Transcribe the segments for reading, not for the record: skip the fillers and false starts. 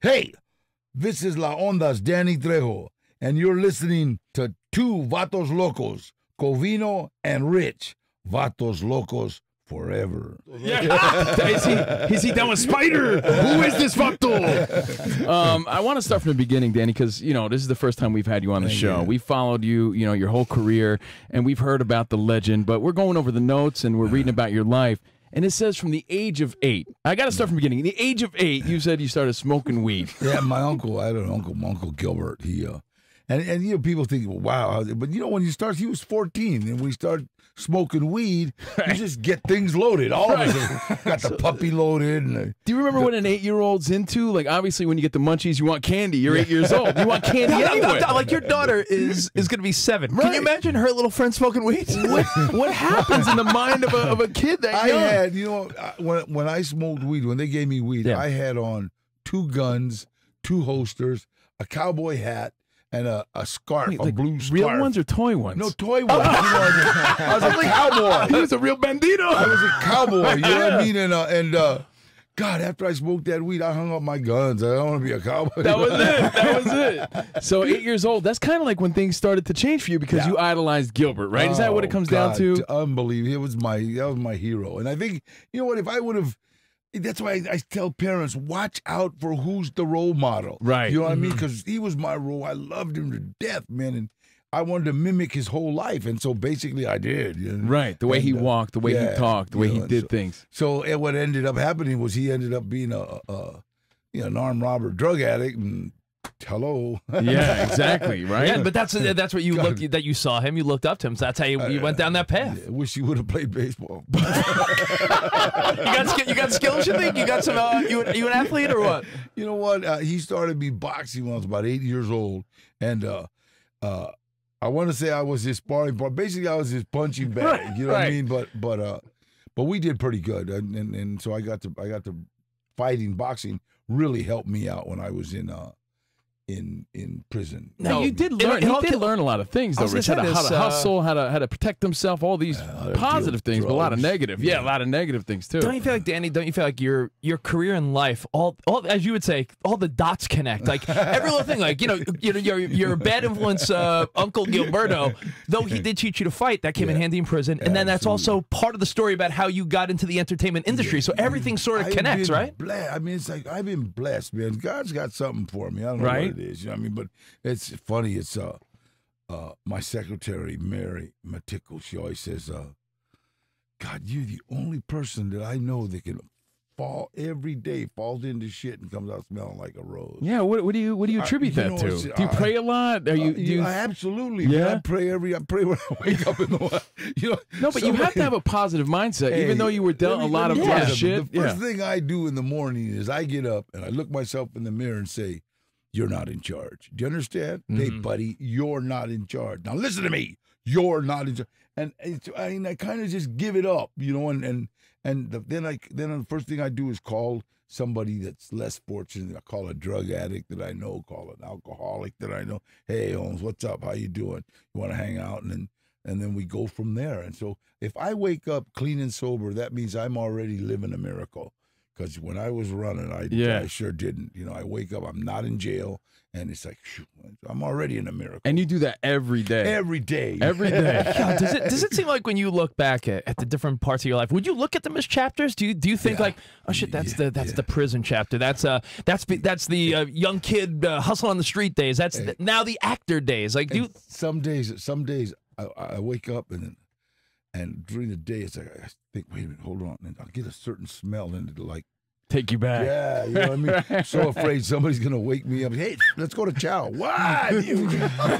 Hey, this is La Onda's Danny Trejo, and you're listening to Two Vatos Locos, Covino and Rich. Vatos Locos forever. Yeah. Is he done with Spider? Who is this vato? I want to start from the beginning, Danny, because this is the first time we've had you on the show. Yeah. We followed you, your whole career, and we've heard about the legend. But we're going over the notes and we're reading about your life. And it says from the age of 8. I got to start from the beginning. The age of 8, you said you started smoking weed. Yeah, my uncle, I had an uncle, my Uncle Gilbert. He and people think, well, wow, but when you start, he was 14, and we start smoking weed, you just get things loaded. All of it. Got the puppy loaded. And do you remember what an 8-year-old's into? Like, obviously, when you get the munchies, you want candy. You're 8 years old. You want candy anyway. Like, your daughter is going to be 7. Right. Can you imagine her little friend smoking weed? What happens in the mind of a kid that young? I had, when I smoked weed, when they gave me weed, I had on 2 guns, 2 holsters, a cowboy hat, and a scarf, a blue scarf. Real ones or toy ones? No, toy ones. I was a cowboy. He was a real bandito. I was a cowboy, you know what I mean? And God, after I smoked that weed, I hung up my guns. I don't want to be a cowboy. That was it. That was it. So 8 years old, that's kind of like when things started to change for you because you idolized Gilbert, right? Is that what it comes down to? Unbelievable. That was my hero. And I think, you know what, if I would have, that's why I tell parents, watch out for who's the role model. Right. You know what I mean? Because he was my role. I loved him to death, man. And I wanted to mimic his whole life. And so basically I did. You know? Right. The way he walked, the way he talked, the way he did things. So what ended up happening was he ended up being an armed robber, drug addict, and hello. Yeah, exactly, right? Yeah, but that's what you looked that you saw him, you looked up to him. So that's how you went down that path. I wish you would have played baseball. You got skills, you think? You got some you an athlete or what? You know what? He started me boxing when I was about 8 years old, and I want to say I was his sparring partner. Basically, I was his punching bag. Right, you know what I mean? But we did pretty good, and so I got to fighting. Boxing really helped me out when I was in prison. Now you did learn. He did learn a lot of things, though. Rich, how to hustle, how to protect himself, all these positive things, but a lot of negative. Yeah, a lot of negative things too. Don't you feel like, Danny? Don't you feel like your career in life, all as you would say, all the dots connect. Like every little thing. Like your bad influence, Uncle Gilberto. Though he did teach you to fight, that came in handy in prison, and then that's also part of the story about how you got into the entertainment industry. So everything sort of connects, right? I mean, it's like I've been blessed, man. God's got something for me. I don't know what it is, you know what I mean? But it's funny. It's my secretary, Mary Matickle, she always says, God, you're the only person that I know that can fall every day, falls into shit and comes out smelling like a rose. Yeah, what do you attribute that to? Do you pray a lot? Are you absolutely. Yeah, man, I pray when I wake up in the morning. No, but you have to have a positive mindset, even though you were dealt a lot of shit. The first thing I do in the morning is I get up and I look myself in the mirror and say, you're not in charge. Do you understand? Hey, buddy, you're not in charge. Now listen to me. You're not in charge. And I kind of just give it up, and then the first thing I do is call somebody that's less fortunate. I call a drug addict that I know, call an alcoholic that I know. Hey, Holmes, what's up? How you doing? You want to hang out? And then we go from there. And so if I wake up clean and sober, that means I'm already living a miracle. Because when I was running, I sure didn't. I wake up, I'm not in jail, and it's like, phew, I'm already in a miracle. And you do that every day. Every day. Every day. God, does it seem like when you look back at the different parts of your life, would you look at them as chapters? Do you think like, oh shit, that's the prison chapter. That's the young kid hustle on the street days. That's now the actor days. Like, some days I wake up and during the day, it's like, I think, wait a minute, hold on. And I'll get a certain smell and it'll like take you back. Yeah, you know what I mean? So afraid somebody's going to wake me up. Hey, let's go to chow. What? You mean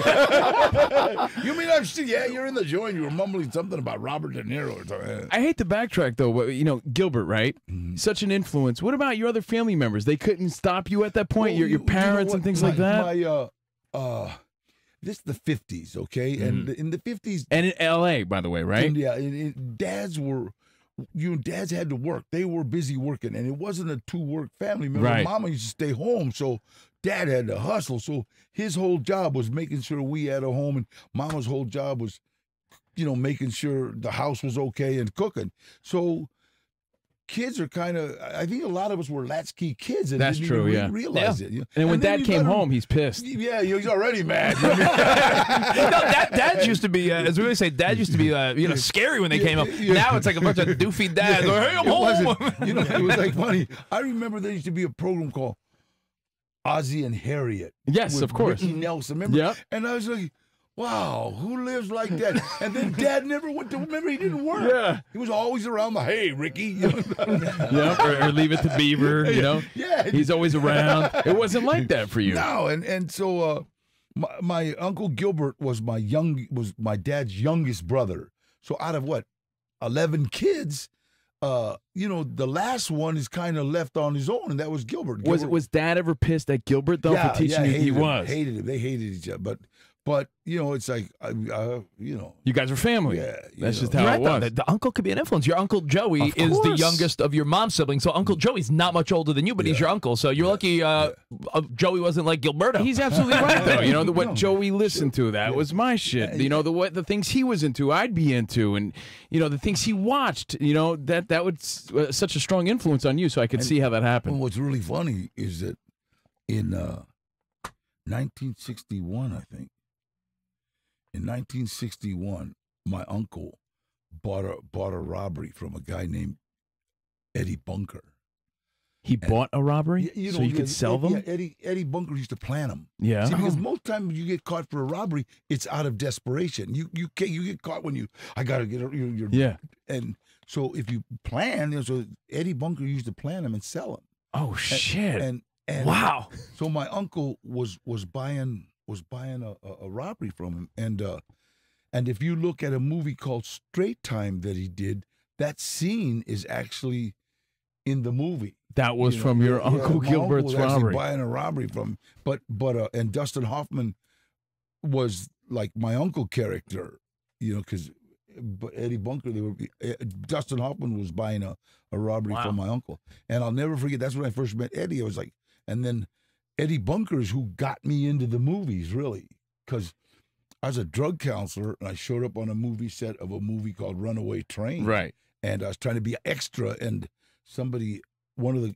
I'm still, you're in the joint. You were mumbling something about Robert De Niro or something. I hate to backtrack, though, but, Gilbert, right? Such an influence. What about your other family members? They couldn't stop you at that point? Your parents and things like that? This is the 50s, okay? And in the 50s... And in L.A., by the way, right? Dads had to work. They were busy working, and it wasn't a two-work family. Remember, Mama used to stay home, so Dad had to hustle. So his whole job was making sure we had a home, and Mama's whole job was, making sure the house was okay and cooking. So kids are kind of. I think a lot of us were latchkey kids and That's didn't true, even yeah. realize it. You know? And when then Dad you came let him- home, he's pissed. Yeah, he's already mad. No, dads used to be, as we always say, dads used to be, scary when they came up. Now it's like a bunch of doofy dads. Like, hey, I'm It home. wasn't- you know, it was like funny. I remember there used to be a program called Ozzie and Harriet. Yes, with of course. Ricky Nelson, remember? Yep. And I was like, wow, who lives like that? And then Dad never went to. Remember, he didn't work. Yeah. He was always around the. Hey, Ricky. You know? Yeah, or Leave It to Beaver, you know? Yeah. He's always around. It wasn't like that for you. No, and so my Uncle Gilbert was my dad's youngest brother. So out of what, 11 kids, the last one is kind of left on his own, and that was Gilbert. Was Dad ever pissed at Gilbert, though, for teaching you? He was. Hated him. They hated each other. But it's like, You guys were family. Yeah, That's just You're how right, it though. was. The uncle could be an influence. Your Uncle Joey Of is the course. youngest of your mom's siblings, so Uncle Joey's not much older than you, but he's your uncle. So you're lucky Joey wasn't like Gilberto. He's absolutely right, though. You know, what No. Joey listened to, that was my shit. You know, the things he was into, I'd be into. And, the things he watched, that was such a strong influence on you, so I could see how that And happened. what's really funny is that in 1961, I think, in 1961, my uncle bought a robbery from a guy named Eddie Bunker. He bought a robbery so you could sell them? Yeah, Eddie Bunker used to plan them. Yeah. See, because most times you get caught for a robbery, it's out of desperation. You get caught when I gotta get your Yeah. And so if you plan, so Eddie Bunker used to plan them and sell them. Oh, shit. And wow. So my uncle was buying a robbery from him, and if you look at a movie called Straight Time that he did, that scene is actually in the movie. That was from your Uncle my Gilbert's uncle was actually robbery. buying a robbery from, but and Dustin Hoffman was like my uncle character, because Eddie Bunker, Dustin Hoffman was buying a robbery from my uncle, and I'll never forget. That's when I first met Eddie. I was like, and then Eddie Bunker is who got me into the movies, really, because I was a drug counselor and I showed up on a movie set of a movie called Runaway Train, Right. and I was trying to be extra, and one of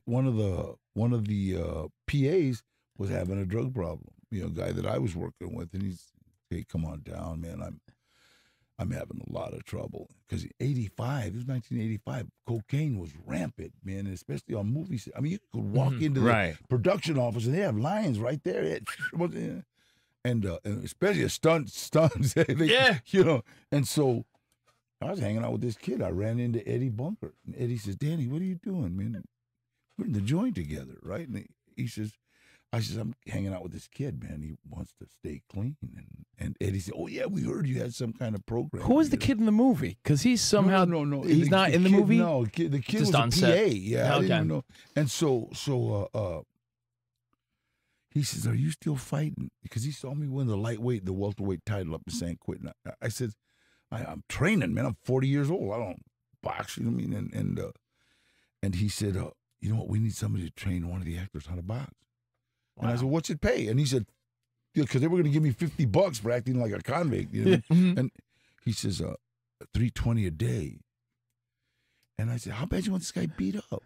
the PAs was having a drug problem, guy that I was working with, and he's, hey, come on down, man, I'm having a lot of trouble, because 85, this was 1985, cocaine was rampant, man, and especially on movies. I mean, you could walk into the production office and they have lines right there, and especially a stunts, Yeah. and so I was hanging out with this kid. I ran into Eddie Bunker, and Eddie says, "Danny, what are you doing, man? We're in the joint together, right?" And he says, I says, "I'm hanging out with this kid, man. He wants to stay clean." And Eddie said, "Oh yeah, we heard you had some kind of program." Who was the kid in the movie? Because he's somehow no. he's not in the kid, movie. No, the kid Just was on a PA. set. Yeah, I Okay. didn't even know. And so he says, "Are you still fighting?" Because he saw me win the welterweight title up in San Quentin. I said, I'm training, man. I'm 40 years old. I don't box. You know what I mean? And he said, "You know what? We need somebody to train one of the actors how to box." And I said, "What's it pay?" And he said, because they were going to give me $50 for acting like a convict. You know? And he says, $320 a day. And I said, "How bad you want this guy beat up?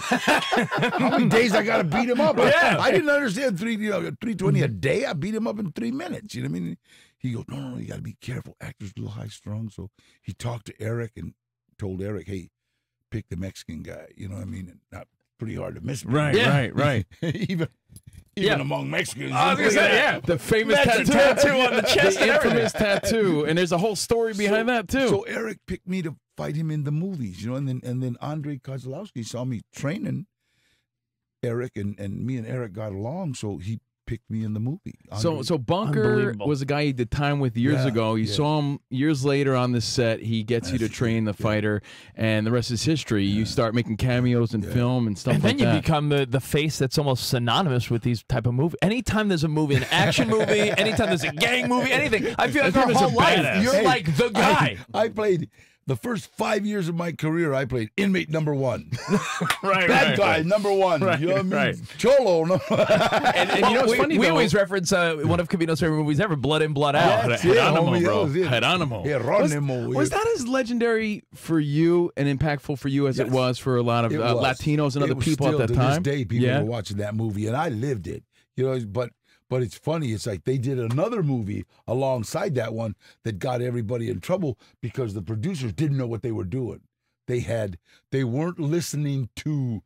How many days I got to beat him up?" Yeah. I didn't understand $320 a day. I beat him up in 3 minutes. You know what I mean? He goes, no, you got to be careful. Actors a little high strung. So he talked to Eric and told Eric, "Hey, pick the Mexican guy." You know what I mean? And not pretty hard to miss. Right, Yeah. right. even among Mexicans. I was gonna say, yeah. The famous tattoo on the chest and the everything. infamous tattoo, and there's a whole story behind that too. So Eric picked me to fight him in the movies, and then Andre Kozlowski saw me training Eric, and me and Eric got along, so he picked me in the movie. So Bunker Unbelievable. was a guy he did time with years Yeah, ago. You yeah. saw him years later on the set. He gets you to train the fighter, and the rest is history. You start making cameos in film and stuff And like then you that. become the face that's almost synonymous with these type of movies. Anytime there's a movie, an action movie, anytime there's a gang movie, anything, I feel like our Anytime there's whole a life, badass. you're like the guy. I played The first 5 years of my career, I played inmate number 1. Right, Bad guy number 1. Right, you know what I mean? right. Cholo. No. And you know what's funny, we though? always reference one of Covino's favorite movies ever, Blood In, Blood Out. That's it, Geronimo, homie, bro. that was it. Geronimo. Geronimo. Was that as legendary for you and impactful for you as it Yes. was for a lot of It was. Latinos and It other was people still, at that to time? this day, people Yeah. were watching that movie, and I lived it. You know, but it's funny. It's like they did another movie alongside that one that got everybody in trouble because the producers didn't know what they were doing. They weren't listening to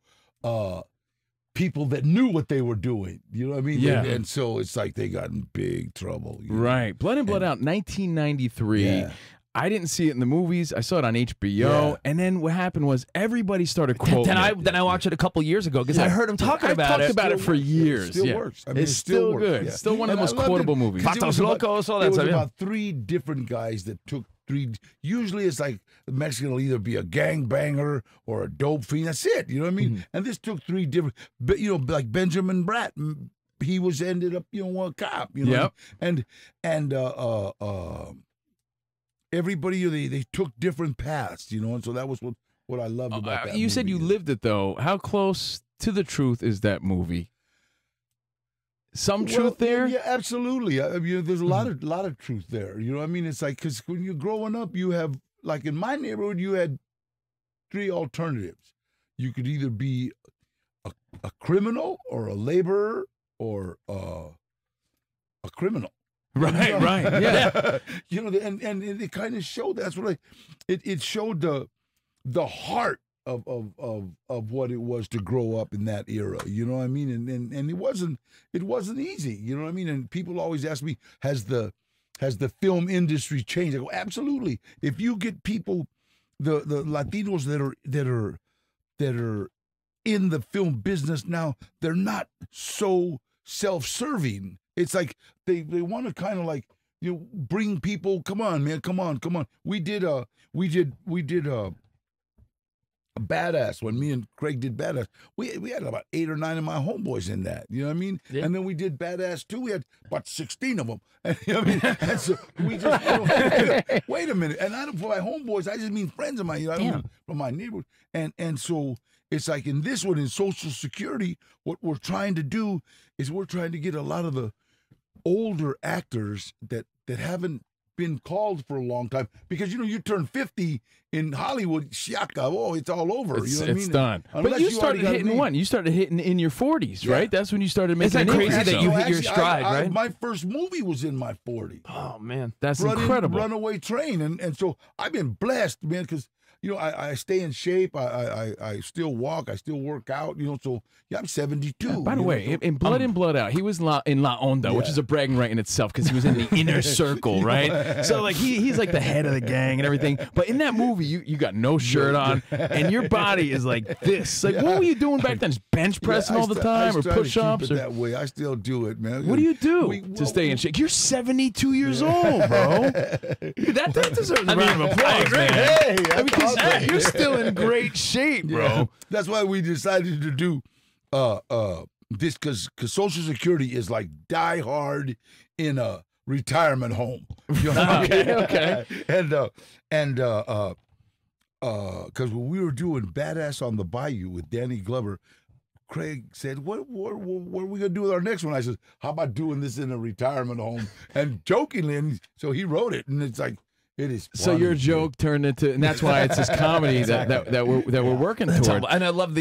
people that knew what they were doing. You know what I mean? Yeah. And so it's like they got in big trouble. You know? Right. Blood In, Blood Out, 1993. Yeah. I didn't see it in the movies. I saw it on HBO. Yeah. And then what happened was everybody started quoting Then I watched it a couple years ago because I heard him talking I've about talked it. about it for years. It still yeah. works. I mean, it's it still works. good. Yeah. It's still one of the And most I loved quotable it. movies. 'Cause it was Patos Locos, all that it was stuff, yeah. about 3 different guys that took 3. Usually it's like the Mexican will either be a gangbanger or a dope fiend. That's it. You know what I mean? Mm-hmm. And this took 3 different, but you know, like Benjamin Bratt. He ended up, you know, a cop. You know, Yep. and everybody they took different paths. You know, and so that was what I loved about that. You said you movie. lived it, though. How close to the truth is that movie? Some Well, truth there? Yeah, absolutely. I mean, there's a lot of truth there. You know what I mean? It's like, because when you're growing up, you have, like in my neighborhood, you had 3 alternatives. You could either be a criminal or a laborer or a criminal. Right, You know? right. Yeah. You know, and it kind of showed, that's what it showed the heart of what it was to grow up in that era. You know what I mean? And it wasn't easy. You know what I mean? And people always ask me, has the film industry changed? I go, absolutely. If you get people, the Latinos that are in the film business now, they're not so self-serving. It's like they want to kind of like, you know, bring people. Come on, man, come on. We did a Badass. When me and Craig did Badass, we had about 8 or 9 of my homeboys in that. You know what I mean? Yeah. And then we did Badass too. We had about 16 of them. And, you know what I mean? And so we just, you know, wait a minute. And I don't, for my homeboys, I just mean friends of mine. You know, I don't mean from my neighborhood. And so it's like in this one, in Social Security, what we're trying to do is we're trying to get a lot of the older actors that haven't been called for a long time, because you know, you turn 50 in Hollywood, shaka, oh, it's all over. It's, you know what I it's mean? done. Unless But you already started got a hitting name. one. You started hitting in your 40s, Yeah. right? That's when you started making Isn't that an crazy impact. that you No, hit your actually, stride, right? My first movie was in my 40s. Oh man, That's incredible. Runaway Train, and so I've been blessed, man, because you know I stay in shape. I still walk. I still work out. You know, so yeah, I'm 72. Yeah, by the you way, know, so in Blood In, Blood Out, he was in La Onda, which Yeah. is a bragging right in itself because he was in the inner circle, right? So like he's like the head of the gang and everything. But in that movie, you got no shirt on and your body is like this. Like what were you doing back then? Just bench pressing all the time, or push ups? That way, I still do it, man. What do you do to stay in shape? You're 72 years old, bro. That deserves a round of applause, man. Hey, I mean, 'cause you're still in great shape, bro. Yeah. That's why we decided to do this, because Social Security is like Die Hard in a retirement home. You know? Okay. And because when we were doing Badass on the Bayou with Danny Glover, Craig said, what are we gonna do with our next one? I said, how about doing this in a retirement home? And jokingly, and so he wrote it, and it's like, it is funny. So your joke turned into, and that's why it's this comedy that we're working toward. And I love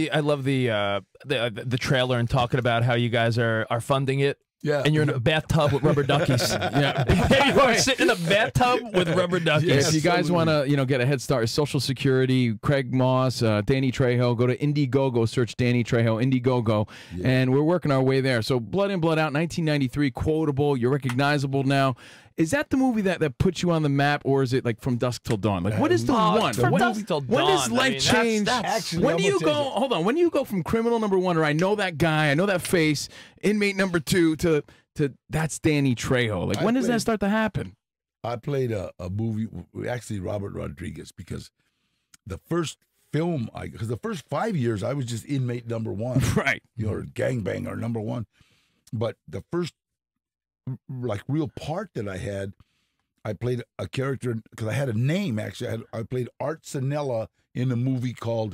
the trailer and talking about how you guys are funding it. Yeah. And you're in a bathtub with rubber duckies. Yeah. You are sitting in a bathtub with rubber duckies. Yes. If you guys want to, get a head start, Social Security, Craig Moss, Danny Trejo, go to Indiegogo, search Danny Trejo, Indiegogo, and we're working our way there. So Blood In, Blood Out, 1993, quotable, you're recognizable now. Is that the movie that puts you on the map, or is it like From Dusk Till Dawn? Like, what is the one? From Dusk Till when does Dawn, life change? Actually, When I'm do you gonna go? take it. Hold on. When do you go from criminal number 1, or I know that guy, I know that face, inmate number 2, to that's Danny Trejo? Like, when does that start to happen? I played a movie, actually Robert Rodriguez, because the first film, because the first 5 years I was just inmate number 1, Right. you know, or gangbanger number 1. But the first like real part that I had, I played a character because I had a name actually. I played Art Sanella in a movie called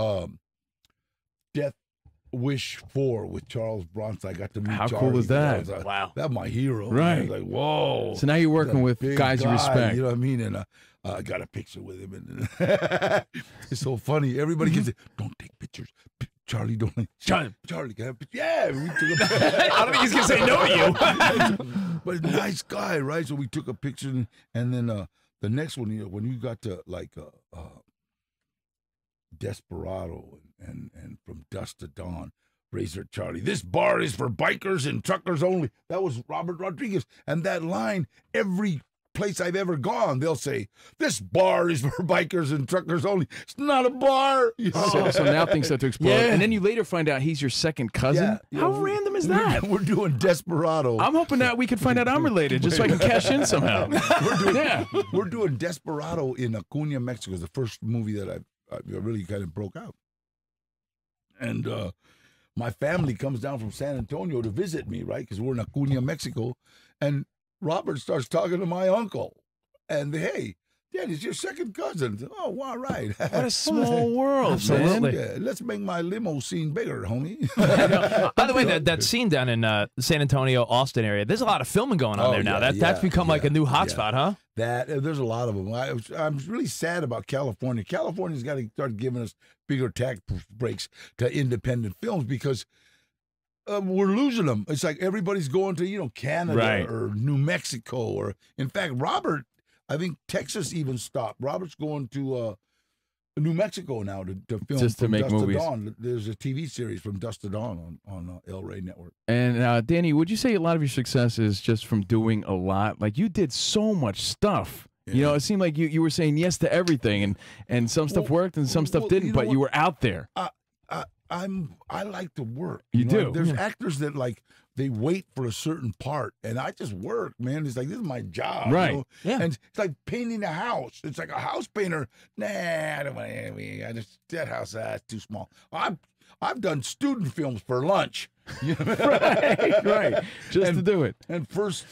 Death Wish 4 with Charles Bronson. I got to meet How Charlie. cool is that? Wow. That's my hero. Right. I was like, whoa. So now you're working with big guys you guy, respect. You know what I mean? And I got a picture with him. And it's so funny. Everybody can say, don't take pictures. Charlie, don't. Charlie, can I have a picture? Yeah. We took a picture. I don't think he's gonna say no to you. But nice guy, right? So we took a picture. And then the next one, when you got to like Desperado and From Dusk to Dawn, Razor Charlie, this bar is for bikers and truckers only. That was Robert Rodriguez. And that line, every place I've ever gone, they'll say, this bar is for bikers and truckers only. It's not a bar. You know? So now things start to explode. Yeah. And then you later find out he's your second cousin. Yeah, How we're- random is that? We're doing Desperado. I'm hoping that we could find out I'm related just so I can cash in somehow. We're doing Desperado in Acuña, Mexico. It's the first movie that I really kind of broke out. And my family comes down from San Antonio to visit me, right? Because we're in Acuña, Mexico. And Robert starts talking to my uncle. And, hey, Dad, it's your second cousin. Oh, wow, right. What a small world, Absolutely. man. Yeah, let's make my limo scene bigger, homie. By the way, that scene down in San Antonio, Austin area, there's a lot of filming going on there now. That's become like a new hotspot, huh? There's a lot of them. I'm really sad about California. California's got to start giving us bigger tax breaks to independent films because we're losing them. It's like everybody's going to Canada Right. or New Mexico, or in fact, Robert. I think Texas even stopped. Robert's going to New Mexico now to film Just to From make Dusk movies. To Dawn. There's a TV series From Dusk to Dawn on El Rey Network. And Danny, would you say a lot of your success is just from doing a lot? Like you did so much stuff. Yeah. You know, it seemed like you were saying yes to everything, and some stuff worked and some stuff didn't. you know But you what? were out there. I like to work. You know? do. There's actors that they wait for a certain part, and I just work, man. It's like this is my job, Right. You know? Yeah. And it's like painting a house. It's like a house painter. Nah, I don't want to. That house that's too small. I've done student films for lunch. You know? right. Just to do it. And first,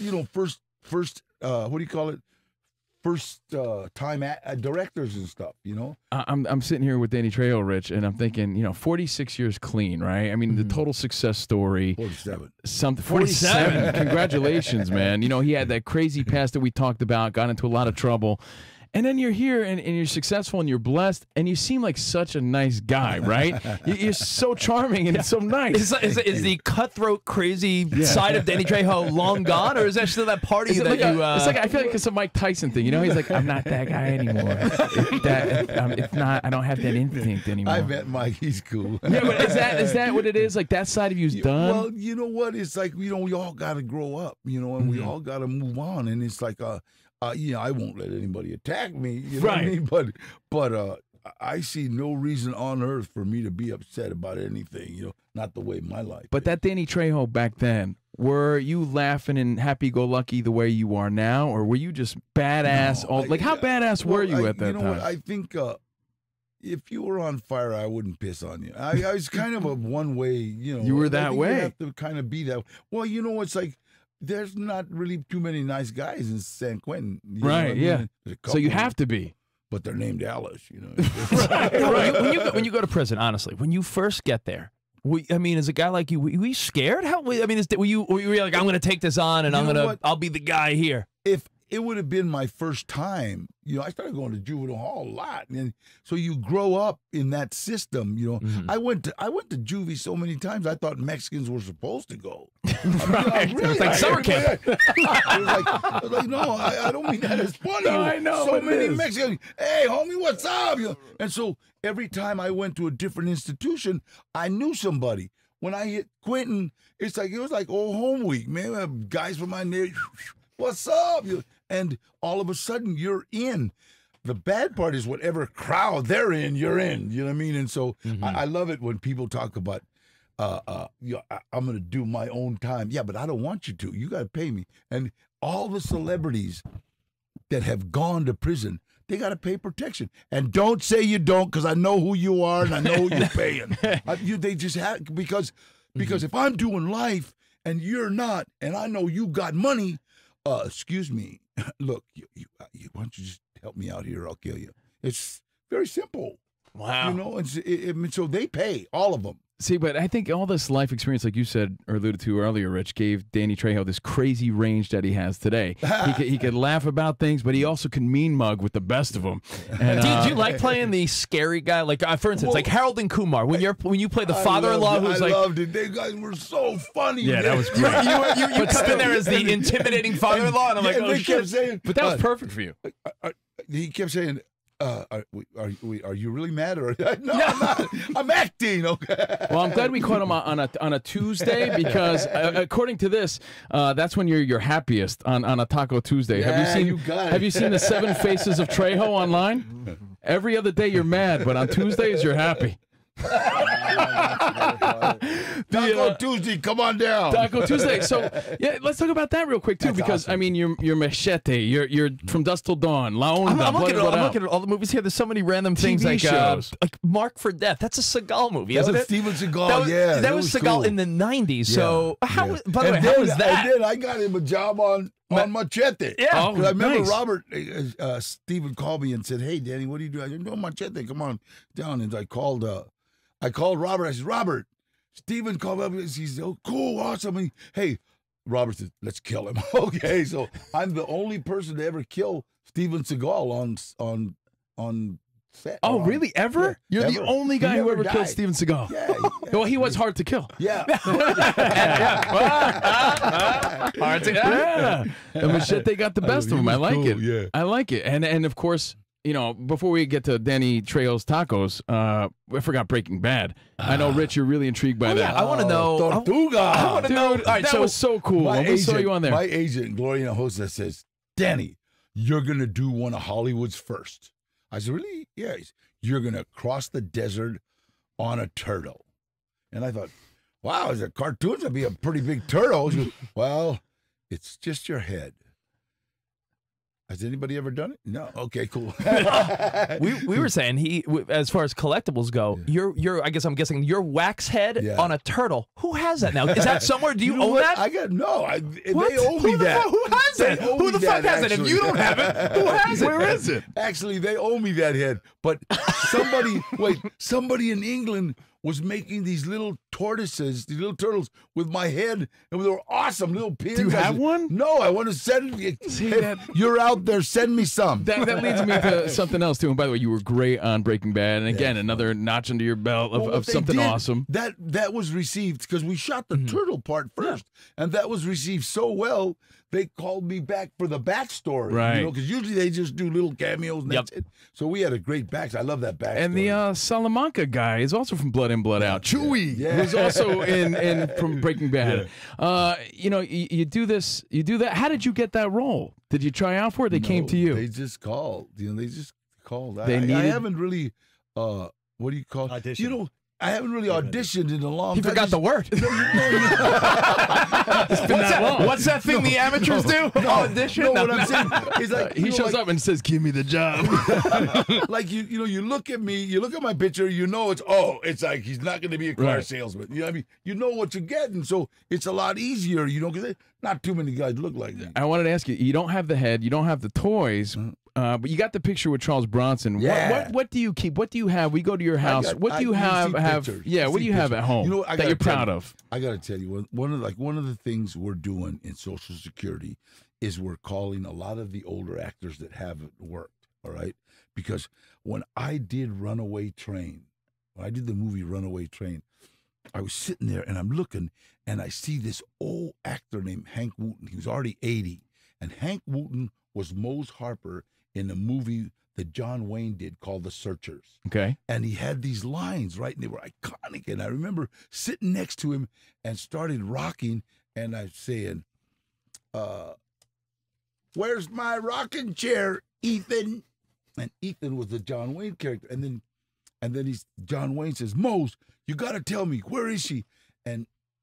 what do you call it? First time directors and stuff, I'm sitting here with Danny Trejo, Rich, and I'm thinking, 46 years clean, right? I mean, the total success story. 47. 47. Congratulations, man. He had that crazy past that we talked about, got into a lot of trouble. And then you're here and you're successful and you're blessed and you seem like such a nice guy, right? You're so charming and it's so nice. Is the cutthroat, crazy side of Danny Trejo long gone, or is that still that party Is it that like you? it's like I feel like it's a Mike Tyson thing, He's like, I'm not that guy anymore. It's not. I don't have that instinct anymore. I met Mike. He's cool. Yeah, but is that what it is? Like that side of you's done. Well, you know what? It's like we all got to grow up, and we all got to move on. And it's like, I won't let anybody attack me, you know what I mean? But I see no reason on earth for me to be upset about anything, not the way my life. But that Danny Trejo back then, were you laughing and happy-go-lucky the way you are now, or were you just badass? No, how badass were you at that you know time? What? I think if you were on fire, I wouldn't piss on you. I was kind of a one-way, You were that way. You have to kind of be that way. Well, it's like there's not really too many nice guys in San Quentin. You know what I Right, mean? yeah. There's a So you couple, have to be. but they're named Alice, Right. When you go to prison, honestly, when you first get there, as a guy like you, were you scared? Were you like, I'm going to take this on and I'll be the guy here? If it would have been my first time, I started going to juvenile hall a lot, and so you grow up in that system. I went to juvie so many times. I thought Mexicans were supposed to go. Right. Really? It's like summer camp. I was like, no, I don't mean that as funny. No, I know so it many is. Mexicans. Hey, homie, what's up? And so every time I went to a different institution, I knew somebody. When I hit Quentin, it was like old home week, man. Guys from my neighborhood. What's up? And all of a sudden, you're in. The bad part is whatever crowd they're in, you're in. You know what I mean? And so I love it when people talk about, I'm going to do my own time. Yeah, but I don't want you to. You got to pay me. And all the celebrities that have gone to prison, they got to pay protection. And don't say you don't, because I know who you are and I know who you're paying. They just have, because if I'm doing life and you're not, and I know you got money, excuse me, look, why don't you just help me out here? I'll kill you. It's very simple. Wow. You know, I mean, so they pay, all of them. See, but I think all this life experience, like you said or alluded to earlier, Rich, gave Danny Trejo this crazy range that he has today. He could laugh about things, but he also can mean mug with the best of them. And, do you like playing the scary guy? Like, for instance, like Harold and Kumar, when you play the father-in-law who's like, I loved it. They guys were so funny. Yeah, that was great. you come in there as the intimidating father-in-law, and I'm like, oh they kept shit. saying, but that was perfect for you. He kept saying, are you really mad or no? I'm not. I'm acting. Okay. Well, I'm glad we caught him on a Tuesday because according to this, that's when you're your happiest on a Taco Tuesday. Yeah, Have you seen the 7 Faces of Trejo online? Every other day you're mad, but on Tuesdays you're happy. Taco Tuesday, come on down. Taco Tuesday. So yeah, let's talk about that real quick too, because awesome. I mean, you're Machete, you're From Dusk Till Dawn, La Onda. I'm looking at all the movies here. There's so many random things TV shows. like Mark for Death. That's a Seagal movie, That isn't was it? Steven Seagal. That was Seagal cool. in the 90s. So how? Yeah. By the way, how was that? And then I got him a job on Machete. Yeah. Oh, 'Cause I remember nice. Robert, Steven called me and said, "Hey, Danny, what do you do?" I said, "No, Machete, come on down." And I called Robert. I said, "Robert, Steven called up. He's oh, cool, awesome." And hey, Robert said, "Let's kill him." Okay, so I'm the only person to ever kill Steven Seagal on set. Oh, really? Ever? Yeah, You're the ever. only guy He who never ever killed died. Steven Seagal. Yeah. Well, he was hard to kill. Yeah. Hard to Yeah. The Machete got the best he of him. I was like cool, it. yeah. I like it. And of course, you know, before we get to Danny Trejo's tacos, I forgot Breaking Bad. I know, Rich, you're really intrigued by that. I want to know. Tortuga. I want to know. All right, that was so cool. My When we saw you on there. My agent, Gloria Hosta, says, "Danny, you're going to do one of Hollywood's first." I said, "Really?" Yeah. You're going to cross the desert on a turtle. And I thought, wow, as a cartoon, it'd be a pretty big turtle. She goes, "Well, it's just your head." Has anybody ever done it? No. Okay, cool. we were saying as far as collectibles go, I guess I'm guessing your wax head on a turtle. Who has that now? Is that somewhere? Do you know own what? that? I got no. They What? owe me that. Who has They it? owe Who me the fuck that, has it? If actually. you don't have it, who has it? Where is it? Actually, they owe me that head. But somebody in England was making these little tortoises, these little turtles with my head, and they were awesome little pins. Do you I have said, one? No, I want to send. See, If that- you're out there, send me some. That leads me to something else too. And by the way, you were great on Breaking Bad, and again, another notch under your belt Well, what of they something did, awesome. That was received because we shot the turtle part first, and that was received so well. They called me back for the backstory, Right. Because usually they just do little cameos and that's it. So we had a great back. I love that backstory. And the Salamanca guy is also from Blood In, Blood Out. Chewy, Yeah. who's also in from Breaking Bad. You know, you do this, you do that. How did you get that role? Did you try out for it? They came to you. They just called. They just called. They I needed- haven't really. What do you call it? Audition. You know, I haven't really auditioned in a long He time. forgot the word. long. What's that thing the amateurs do? Audition. No, what I'm saying is like He shows up and says, "Give me the job." like you look at me, you look at my picture, it's like he's not going to be a car Right. salesman. You know what I mean? You know what you're getting, so it's a lot easier. Because not too many guys look like me. I wanted to ask you. You don't have the head. You don't have the toys. But you got the picture with Charles Bronson. Yeah. What do you keep? What do you have? We go to your house. What do you you have? see pictures. Yeah. You What do see you have pictures. at home You know, I that gotta you're tell proud you, of? I got to tell you, one of the things we're doing in Social Security is we're calling a lot of the older actors that haven't worked. All right, because when I did Runaway Train, when I did the movie Runaway Train, I was sitting there and I'm looking and I see this old actor named Hank Wooten. He was already 80, and Hank Wooten was Mose Harper in a movie that John Wayne did called The Searchers. Okay. And he had these lines, right? And they were iconic. And I remember sitting next to him and started rocking. And I was saying, "Where's my rocking chair, Ethan?" And Ethan was the John Wayne character. And then John Wayne says, "Mose, you got to tell me, where is she?" And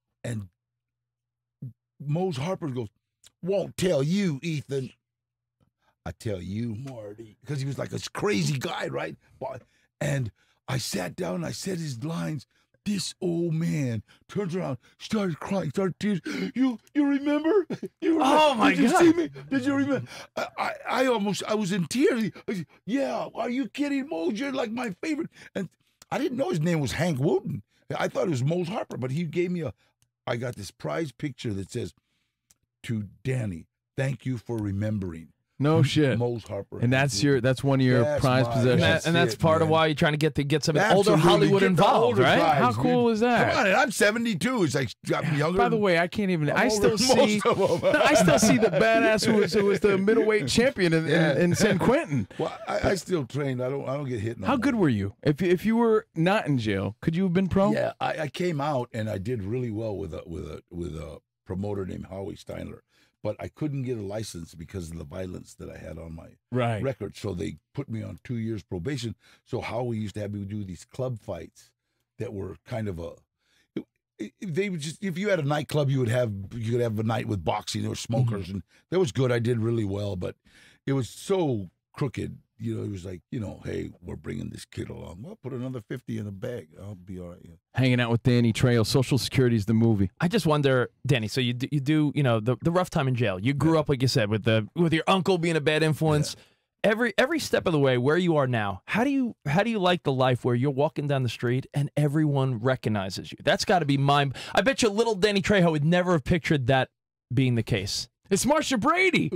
Mose Harper goes, "Won't tell you, Ethan. I tell you, Marty," because he was like a crazy guy, right? And I sat down and I said his lines, this old man turns around, started crying, started tears. You remember? You remember? Oh, my Did you God. see me? Did you remember? I was in tears. I said, yeah, are you kidding, Mo? You're like my favorite. And I didn't know his name was Hank Wooten. I thought it was Mose Harper, but he gave me I got this prize picture that says, to Danny, thank you for remembering. No shit. Mose Harper. And that's one of your prized possessions. And that's part of why you're trying to get some Absolutely. older Hollywood Get the involved, older right? guys, How dude. cool is that? Come on, and I'm 72. It's like got me younger. By the way, I can't even. I older still than see. most of them. I still see the badass who was the middleweight champion in San Quentin. Well, I still train. I don't get hit. No How more. good were you? If you were not in jail, could you have been pro? Yeah, I came out and I did really well with a promoter named Howie Steinler, but I couldn't get a license because of the violence that I had on my Right. record. So they put me on 2 years probation. So Howie used to have me do these club fights that were kind of they would just, if you had a nightclub, you could have a night with boxing. There were smokers, and that was good. I did really well, but it was so crooked. You know, it was like, hey, we're bringing this kid along. Well, put another 50 in the bag. I'll be all right. Yeah. Hanging out with Danny Trejo. Social Security is the movie. I just wonder, Danny. So you do the rough time in jail. You grew up, like you said, with your uncle being a bad influence. Yeah. Every step of the way, where you are now, how do you like the life where you're walking down the street and everyone recognizes you? That's got to be I bet you little Danny Trejo would never have pictured that being the case. It's Marsha Brady.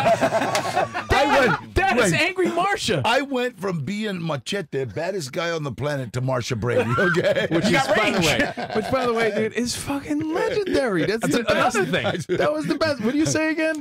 Dad is angry Marsha. I went from being Machete, baddest guy on the planet, to Marsha Brady. Okay, Which, by the way, dude, is fucking legendary. That's the best. Another thing. That was the best. What do you say again?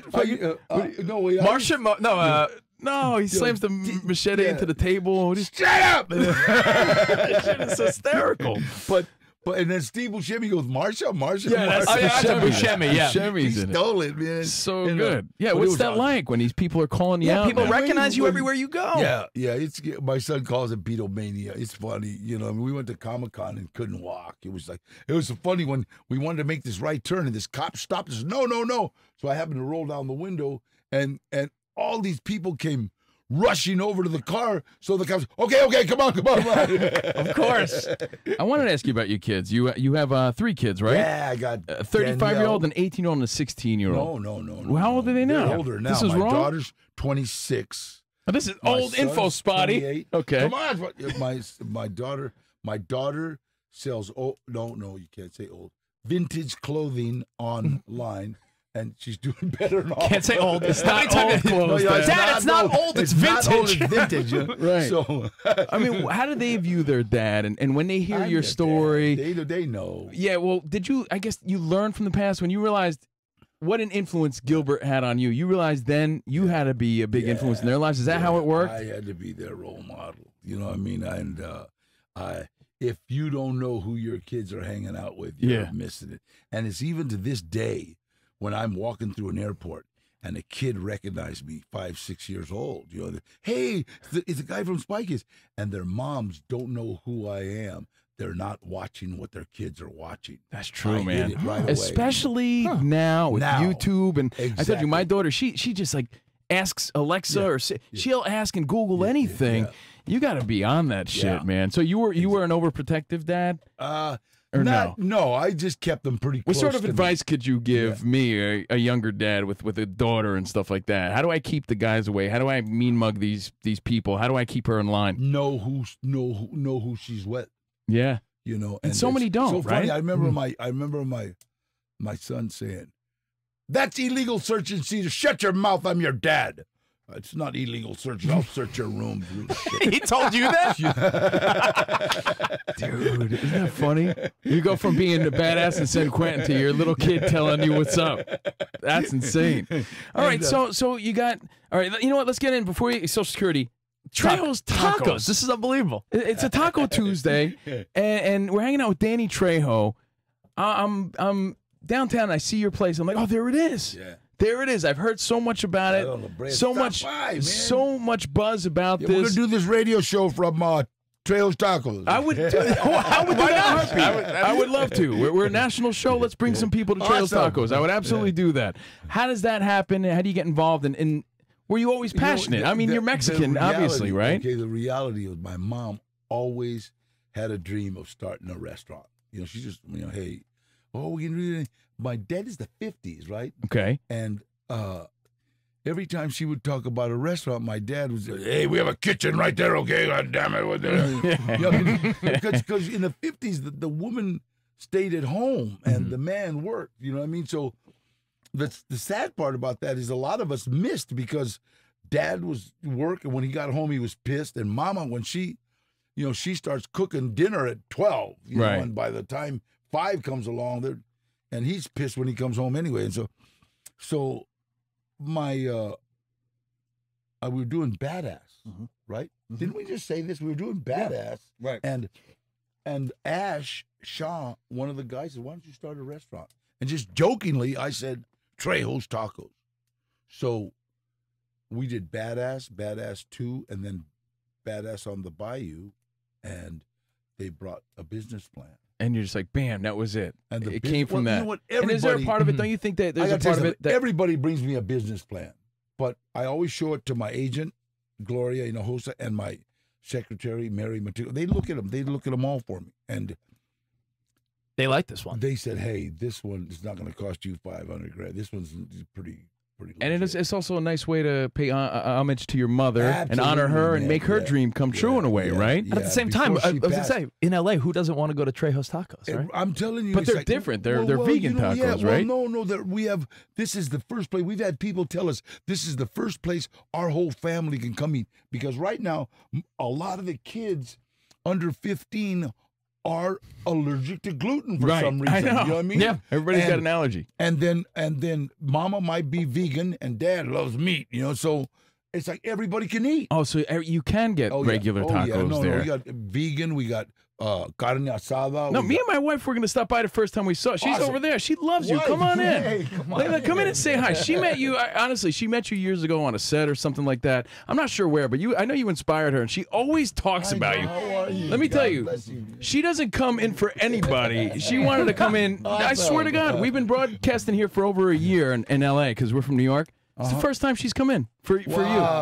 No, he slams the machete into the table. Shut up! Shit is hysterical. But and then Steve Buscemi goes, Marsha. Yeah, that's Buscemi. Yeah, Buscemi's he in it. stole it, man. So You know, good. Yeah, but it what's was that awesome. like when these people are calling you out? people man? recognize you everywhere you go. Yeah. It's my son calls it Beatlemania. It's funny, I mean, we went to Comic-Con and couldn't walk. It was funny when we wanted to make this right turn and this cop stopped us. No. So I happened to roll down the window and all these people came rushing over to the car. So the cops, okay, come on. Of course. I wanted to ask you about your kids. You have 3 kids, right? Yeah, I got A 35-year-old, an 18-year-old, and a 16-year-old. No. How old are they now? They're older now. This is my wrong? daughter's 26. Oh, this is My old info, son's Spotty. 28. Okay. Come on, my daughter sells. Oh no, you can't say old. Vintage clothing online, and she's doing better than all. Can't say old. It's not old old clothes. Dad, it's not old. It's vintage. Not old, it's vintage. Right. So, I mean, how do they view their dad? And when they hear I'm your their story, dad. They know. yeah. Well, I guess you learned from the past when you realized what an influence Gilbert had on you. You realized then you had to be a big influence in their lives. Is that how it worked? I had to be their role model. You know what I mean? And if you don't know who your kids are hanging out with, you're missing it. And it's even to this day when I'm walking through an airport and a kid recognized me, 5, 6 years old. Hey, it's the guy from Spy Kids. And their moms don't know who I am. They're not watching what their kids are watching. That's true, man. It right away. Especially now with YouTube. And I told you, my daughter, she just like asks Alexa or she'll ask and Google anything. Yeah. You got to be on that shit, man. So you were an overprotective dad? Or no, I just kept them pretty close. What sort of to advice me. could you give me, a younger dad with a daughter and stuff like that? How do I keep the guys away? How do I mean mug these people? How do I keep her in line? Know who she's with. Yeah. And so many don't, so funny. right? I remember my son saying, "That's illegal search and seizure. Shut your mouth. I'm your dad." It's not illegal search. I'll search your room. He told you that? Dude, isn't that funny? You go from being a badass in San Quentin to your little kid telling you what's up. That's insane. All right, so you got, all right, you know what? Let's get in before you, Social Security. Trejo's Tacos. This is unbelievable. It's a Taco Tuesday, and we're hanging out with Danny Trejo. I'm downtown, and I see your place. I'm like, oh, there it is. Yeah. There it is. I've heard so much about it. So much buzz about We're this. gonna do this radio show from Trejo's Tacos. I would do that. I would do that in a heartbeat. I would love to. We're a national show. Let's bring some people to Trejo's Tacos. I would absolutely do that. How does that happen? How do you get involved? And were you always passionate? I mean, you're Mexican, obviously, right? Okay, the reality was my mom always had a dream of starting a restaurant. You know, she just, you know, hey, oh, we can read it. My dad is the 50s, right? Okay. And every time she would talk about a restaurant, my dad would say, hey, we have a kitchen right there, okay? God damn it. Because in the 50s, the woman stayed at home and the man worked. You know what I mean? So the sad part about that is a lot of us missed because dad was working. When he got home, he was pissed. And mama, when she, you know, she starts cooking dinner at 12, you know, and by the time 5 comes along, and he's pissed when he comes home anyway. And so my, we were doing Badass, right? Didn't we just say this? We were doing Badass. Yeah, right. And Ash Shaw, one of the guys, said, why don't you start a restaurant? And just jokingly, I said, Trejo's Tacos. So we did Badass, Badass 2, and then Badass on the Bayou, and they brought a business plan. And you're just like, bam, that was it. And it came from well, that. You know what? And is there a part of it, don't you think that there's a part of it that... Everybody brings me a business plan, but I always show it to my agent, Gloria Hinojosa, and my secretary, Mary Matilda. They look at them. They look at them all for me. And they like this one. They said, hey, this one is not going to cost you $500,000. This one's pretty and it's also a nice way to pay homage to your mother and honor her and make her dream come true in a way, right? And at the same time, I was going to say, in LA, who doesn't want to go to Trejo's Tacos, right? I'm telling you. But they're different. They're vegan tacos, right? No, we have, this is the first place. We've had people tell us this is the first place our whole family can come eat. Because right now, a lot of the kids under 15 are allergic to gluten for some reason. I know. You know what I mean? Yeah, everybody's got an allergy. And then mama might be vegan and dad loves meat, you know, so it's like everybody can eat. Oh, so you can get regular tacos there. No, we got vegan, we got carne asada. No, me and my wife were going to stop by the first time we saw her. She's awesome. over there. She loves you. Come on in. Hey, come on Layla, come in and say hi. She met you, honestly, she met you years ago on a set or something like that. I'm not sure where, but I know you inspired her, and she always talks about you. How are you? Let me tell you, she doesn't come in for anybody. She wanted to come in. I swear to God, we've been broadcasting here for over a year in L.A. because we're from New York. It's the first time she's come in for you.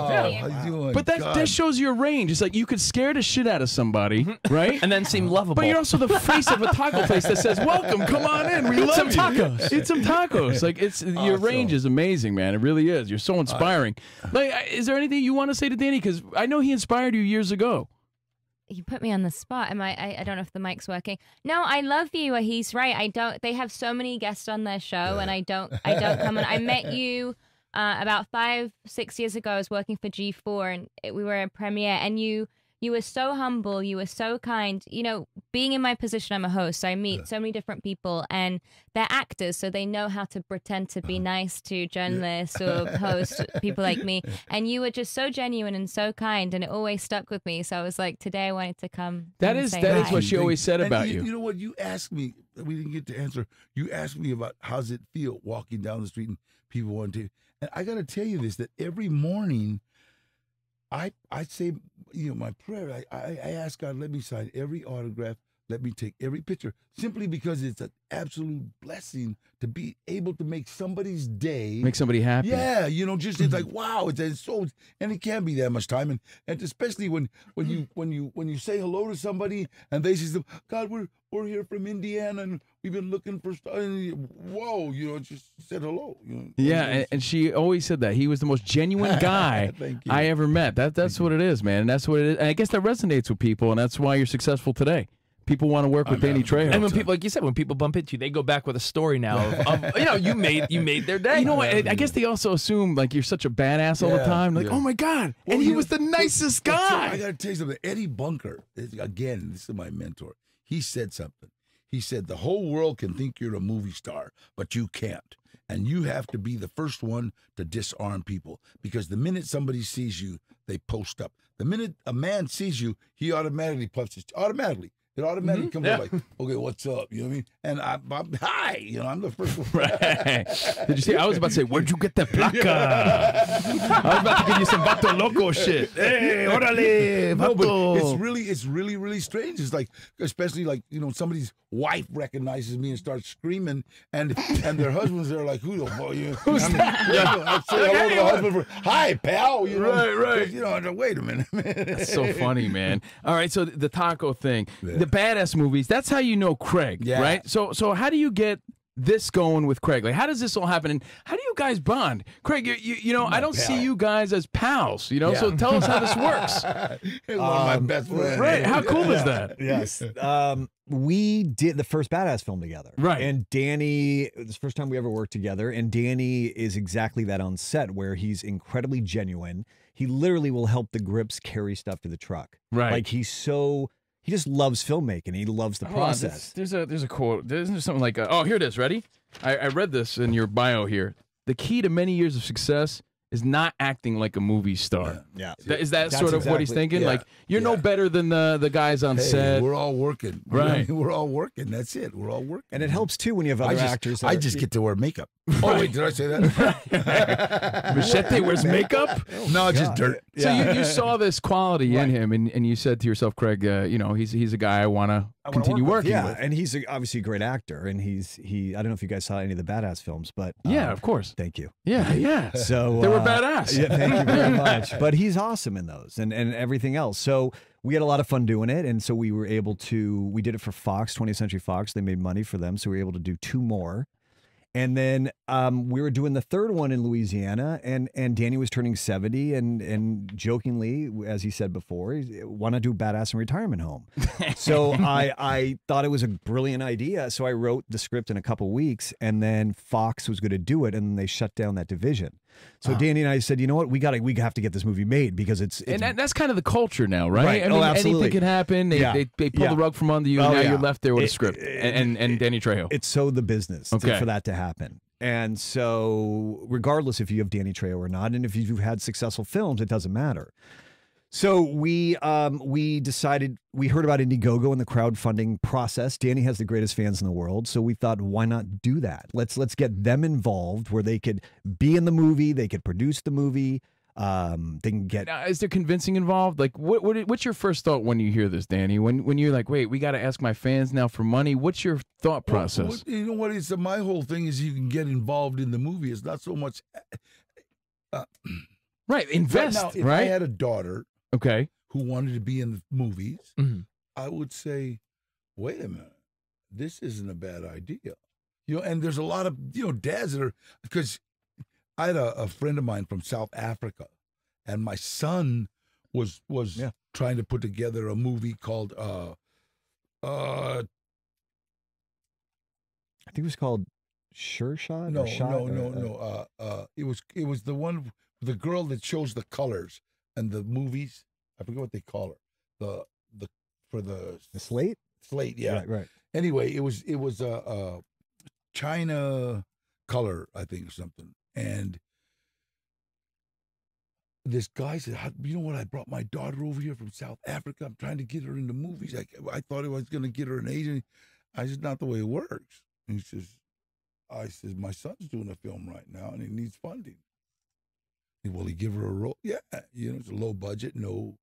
Yeah. But that shows your range. It's like you could scare the shit out of somebody, right? And then seem lovable. But you're also the face of a taco place that says, welcome, come on in. We love some you. tacos. Eat some tacos. Like your range is amazing, man. It really is. You're so inspiring. Like, is there anything you want to say to Danny? Because I know he inspired you years ago. You put me on the spot. I don't know if the mic's working. No, I love you. He's right. They have so many guests on their show, and I don't come on. I met you about 5-6 years ago. I was working for G4, and we were a premiere, and you were so humble, you were so kind. You know, being in my position, I'm a host, so I meet so many different people, and they're actors, so they know how to pretend to be nice to journalists or hosts, people like me. And you were just so genuine and so kind, and it always stuck with me. So I was like, today I wanted to come. That is what she always said about you. You know what? You asked me, we didn't get to answer. You asked me about how's it feel walking down the street and people want to. And I got to tell you this, that every morning, I say, you know, my prayer, I ask God, let me sign every autograph, let me take every picture, simply because it's an absolute blessing to be able to make somebody's day. Make somebody happy. Yeah, you know, just it's like, wow, it's so, and it can't be that much time. And especially when you say hello to somebody and they say, God, we're here from Indiana and we've been looking for stuff. Whoa, you know, just said hello. You know, yeah, and she always said that he was the most genuine guy I ever met. That's what it is, man. And that's what it is. And I guess that resonates with people, and that's why you're successful today. People want to work with Danny Trejo. And when people, like you said, when people bump into you, they go back with a story now of you know, you made their day. You know what? I guess they also assume like you're such a badass all the time. Like, oh my God. Well, and he was the nicest guy. I got to tell you something. Eddie Bunker, again, this is my mentor. He said something. He said, the whole world can think you're a movie star, but you can't. And you have to be the first one to disarm people. Because the minute somebody sees you, they post up. The minute a man sees you, he automatically puffs his automatically. It automatically comes up like, okay, what's up? You know what I mean? And I'm hi, you know, I'm the first one. Right. Did you see? I was about to say, where'd you get that placa? I was about to give you some Vato Loco shit. Hey, orale, Vato. No, but it's really strange. It's like, especially like, you know, somebody's wife recognizes me and starts screaming, and their husbands are like, who the boy? You know, who's that? I say hello to the husband. Hi, pal. You know, right. You know, wait a minute. That's so funny, man. All right, so the taco thing. the badass movies. That's how you know Craig, Yeah. right? So how do you get this going with Craig? Like, how does this all happen? And how do you guys bond? Craig, you know, I don't see you guys as pals, you know, so tell us how this works. He's one of my best friends. Right. How cool is that? Yes. We did the first Badass film together. Right. And Danny, it was the first time we ever worked together. And Danny is exactly that on set, where he's incredibly genuine. He literally will help the grips carry stuff to the truck. Right. Like he just loves filmmaking. He loves the process. There's a quote. Isn't there something like, oh, here it is. Ready? I read this in your bio here. The key to many years of success is not acting like a movie star. Yeah. Is that sort of what he's thinking? Yeah. Like, you're no better than the guys on set. We're all working. Right. We're all working. That's it. We're all working. And it helps too when you have other actors. I just get to wear makeup. Oh, wait, did I say that? Machete wears makeup? No, it's just dirt. So you saw this quality in him, and you said to yourself, Craig, you know, he's a guy I want to continue working yeah, with. and he's obviously a great actor, and I don't know if you guys saw any of the Badass films, but Yeah, of course. thank you. Yeah. So They were badass. Yeah, thank you very much. But he's awesome in those and everything else. So we had a lot of fun doing it, and so we were able to. We did it for Fox, 20th Century Fox. They made money for them, so we were able to do 2 more. And then we were doing the 3rd one in Louisiana, and Danny was turning 70, and jokingly, as he said before, why not do Badass in Retirement Home? So I thought it was a brilliant idea, so I wrote the script in a couple weeks, and then Fox was going to do it, and they shut down that division. So Danny and I said, you know what, we have to get this movie made because it's and that's kind of the culture now, right? I mean, absolutely. anything can happen. They pull the rug from under you, and now you're left there with a script and Danny Trejo. It's so the business for that to happen. And so regardless if you have Danny Trejo or not, and if you've had successful films, it doesn't matter. So we decided, we heard about Indiegogo and the crowdfunding process. Danny has the greatest fans in the world, so we thought, why not do that? Let's get them involved where they could be in the movie, they could produce the movie. They can get. Now, is there convincing involved? Like, what's your first thought when you hear this, Danny? When you're like, wait, we got to ask my fans now for money. What's your thought process? Well, you know what? It's my whole thing is you can get involved in the movie. It's not so much. Right, invest. Right now, if I had a daughter, who wanted to be in the movies, I would say, wait a minute, this isn't a bad idea. You know, and there's a lot of dads that are, because I had a friend of mine from South Africa, and my son was trying to put together a movie called I think it was called Sure Shot. No. It was the one, the girl that shows the colors and the movies. I forget what they call her. The slate. Slate, yeah. Right. Anyway, it was a China color, I think, or something. And this guy said, you know what? I brought my daughter over here from South Africa. I'm trying to get her into movies. I thought I was going to get her an agent. I said, not the way it works. And I said, my son's doing a film right now, and he needs funding. Will he give her a role? Yeah. It's a low budget, boom.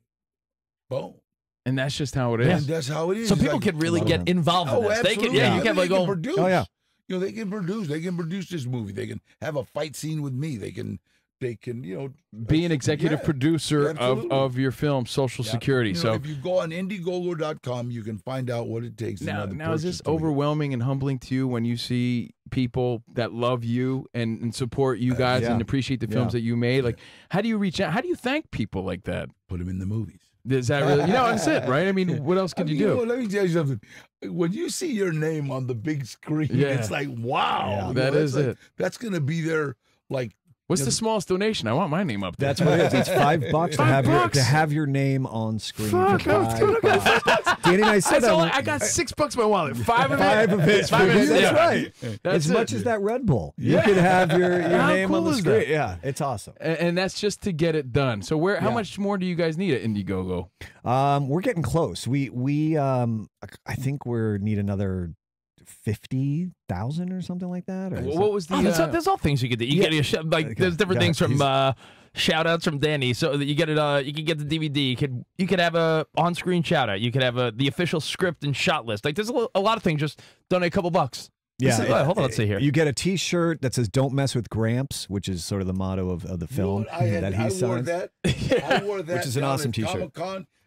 And that's just how it is. And that's how it is. So people can really get involved in this. Absolutely. They can, you can like go produce. Oh yeah. They can produce. They can produce this movie. They can have a fight scene with me. They can be an executive producer of your film, Social Security. So if you go on Indiegogo.com, you can find out what it takes. Now is this overwhelming and humbling to you when you see people that love you and support you guys and appreciate the films that you made? Like, how do you reach out? How do you thank people like that? Put them in the movies. Is that really? That's it, right? I mean, what else could you do? Let me tell you something. When you see your name on the big screen, it's like, wow. That is it. That's going to be there, like. What's the smallest donation? I want my name up there. That's what it is. It's $5 to have your name on screen. For $5. Danny and I said I got $6 in my wallet. Five of it. That's right. As much as that Red Bull, you could have your name on the screen. Yeah, it's awesome. And that's just to get it done. So how much more do you guys need at Indiegogo? We're getting close. We I think we need another 50,000 or something like that. Or what was the? There's all things you could do. You get there's different things from shout outs from Danny, so that you get it. You can get the DVD. You could have a on screen shout out. You could have the official script and shot list. Like there's a lot of things. Just donate a couple bucks. Hold on, let's see here. You get a T-shirt that says "Don't mess with Gramps," which is sort of the motto of the film that he signed. I wore that, which is an awesome T-shirt. Comic-Con,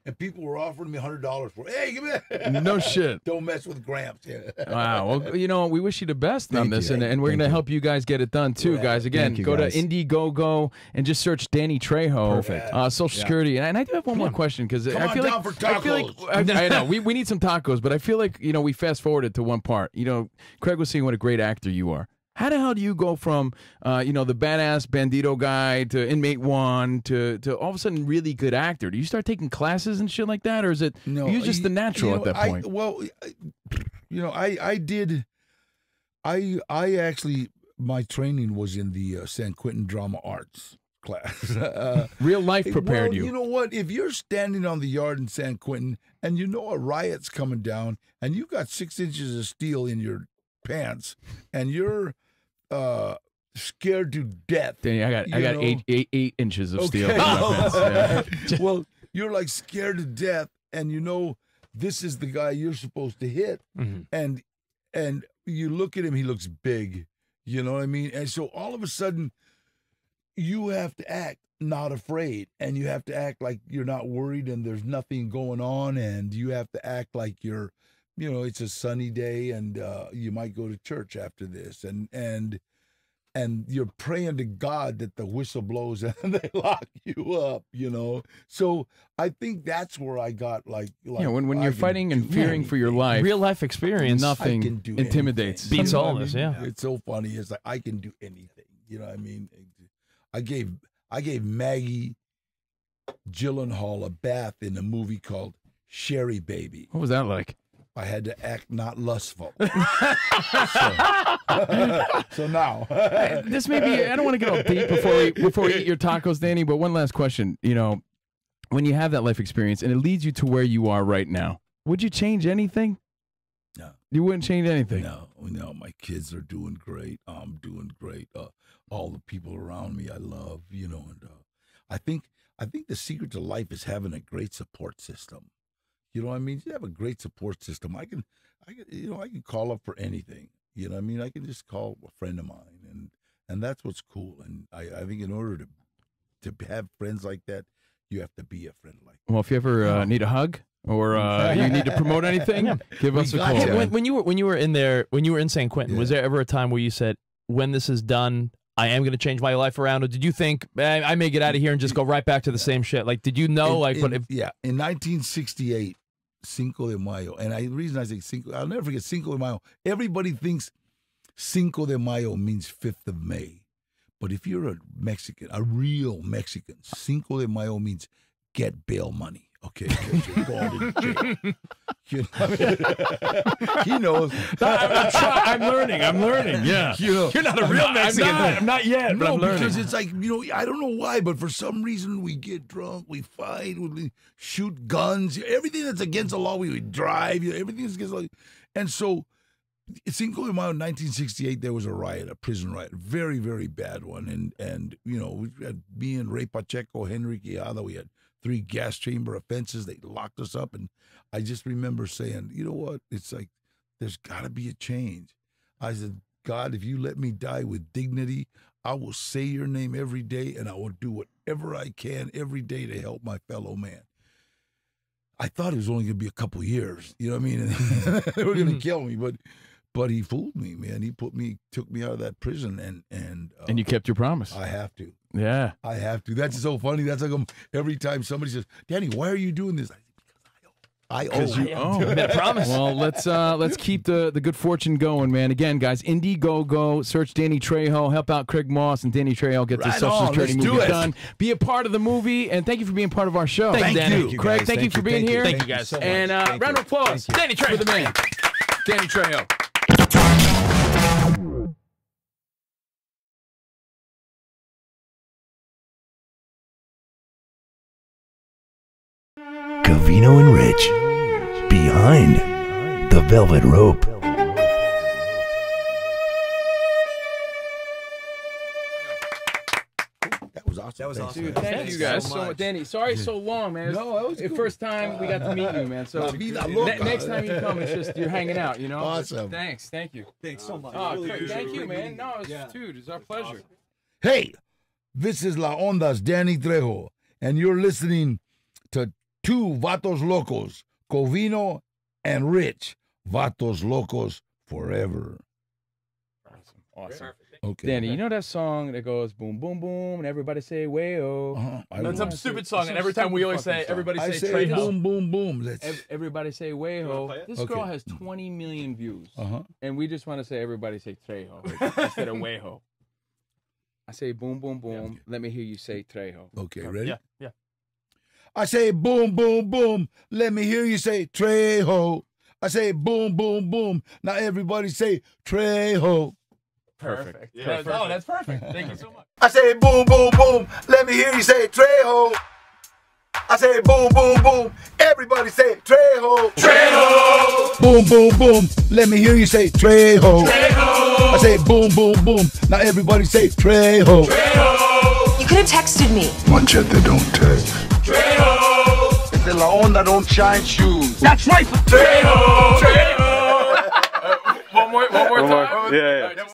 and people were offering me $100 for it. Hey, give me that. No shit. Don't mess with Gramps. Yeah. Wow. Well, you know, we wish you the best on Thank this, you. and we're going to help you guys get it done too, guys. Again, Thank you, go guys. to Indiegogo and just search Danny Trejo. Perfect. Social Security. And I do have one more question because Come I on feel down like for I feel like I know we need some tacos, but I feel like we fast forwarded to one part. Craig was saying what a great actor you are. How the hell do you go from, the badass bandito guy to inmate one to all of a sudden really good actor? Do you start taking classes and shit like that, or is it you're just the natural at that point? I did. I actually, my training was in the San Quentin Drama Arts class. Real life prepared you. You know what? If you're standing on the yard in San Quentin and a riot's coming down and you've got 6 inches of steel in your pants and you're scared to death. Danny, I got 8 inches of steel. Okay. In my pants. Yeah. Well, you're like scared to death, and this is the guy you're supposed to hit, and you look at him, he looks big. You know what I mean? And so all of a sudden, you have to act not afraid, and you have to act like you're not worried, and there's nothing going on, and you have to act like you're. It's a sunny day, and you might go to church after this, and you're praying to God that the whistle blows and they lock you up. So I think that's where I got like when you're fighting and fearing for your life, Real life experience. nothing intimidates. Beats all this. Yeah. It's so funny. It's like I can do anything. You know what I mean? I gave Maggie Gyllenhaal a bath in a movie called Sherry Baby. What was that like? I had to act not lustful. So now. This may be, I don't want to get all deep before we eat your tacos, Danny, but one last question. When you have that life experience and it leads you to where you are right now, would you change anything? No. You wouldn't change anything? No, my kids are doing great. I'm doing great. All the people around me I love, and I think the secret to life is having a great support system. You know what I mean? You have a great support system. I can call up for anything. You know what I mean? I can just call a friend of mine, and that's what's cool. And I think in order to have friends like that, you have to be a friend like that. Well, if you ever need a hug or you need to promote anything, give us a call. Hey, when you were in San Quentin, was there ever a time where you said, when this is done, I am going to change my life around? Or did you think, I may get out of here and just go right back to the same shit? Like, did you know? In 1968, Cinco de Mayo, and the reason I say Cinco, I'll never forget Cinco de Mayo. Everybody thinks Cinco de Mayo means 5th of May. But if you're a Mexican, a real Mexican, Cinco de Mayo means get bail money. Okay, you're going to jail. He knows. I'm learning. Yeah. You're not a real Mexican. I'm not yet, but I'm learning. Because it's like, I don't know why, but for some reason we get drunk, we fight, we shoot guns, everything that's against the law, we drive, everything that's against the law. And so, Cinco de Mayo, 1968, there was a riot, a prison riot, very, very bad one. And we had me and Ray Pacheco, Henry Quijada, we had 3 gas chamber offenses. They locked us up. And I just remember saying, you know what? It's like, there's got to be a change. I said, God, if you let me die with dignity, I will say your name every day, and I will do whatever I can every day to help my fellow man. I thought it was only going to be a couple years. You know what I mean? And they were going to kill me, but he fooled me, man. He took me out of that prison, and you kept your promise. I have to. Yeah, I have to. That's so funny. That's like every time somebody says, "Danny, why are you doing this?" I owe. You made a promise. Well, let's keep the good fortune going, man. Again, guys, Indiegogo, search Danny Trejo, help out Craig Moss, and Danny Trejo gets his Social Security movie done. Be a part of the movie, and thank you for being part of our show. Thank you, Craig. Thank you for being here. Thank you guys so much. And round of applause, Danny Trejo, for the man, Danny Trejo. Covino and Rich, behind the velvet rope. That was awesome. That was awesome. Dude, thank you guys so much. Danny, sorry so long, man. No, that was the cool. first time we got to meet you, man. So next time you come, it's just you're hanging out, you know? Awesome. Thanks. Thank you. Thanks so much. Oh, thank you, man. No, it's our pleasure. Hey, this is La Onda's Danny Trejo, and you're listening to two Vatos Locos, Covino and Rich. Vatos Locos forever. Awesome. Okay. Danny, you know that song that goes boom, boom, boom, and everybody say way-oh? That's some stupid song, and every time we always say, everybody I say say Trejo. boom, boom, boom. Let's. Everybody say way-ho. This girl has 20 million views. And we just want to say everybody say Trejo instead of way-ho. I say boom, boom, boom. Let me hear you say Trejo. Okay, ready? Yeah. I say boom, boom, boom. Let me hear you say Trejo. I say boom, boom, boom. Now everybody say Trejo. Perfect. Yeah. Oh, that's perfect. Thank you so much. I say boom, boom, boom. Let me hear you say Trejo. I say boom, boom, boom. Everybody say Trejo. Trejo. Boom, boom, boom. Let me hear you say Trejo. Trejo. I say boom, boom, boom. Now everybody say Trejo. Trejo. You could have texted me. Machete don't text. Trejo. De la onda don't shine shoes. That's right. Trejo. One more time. Yeah.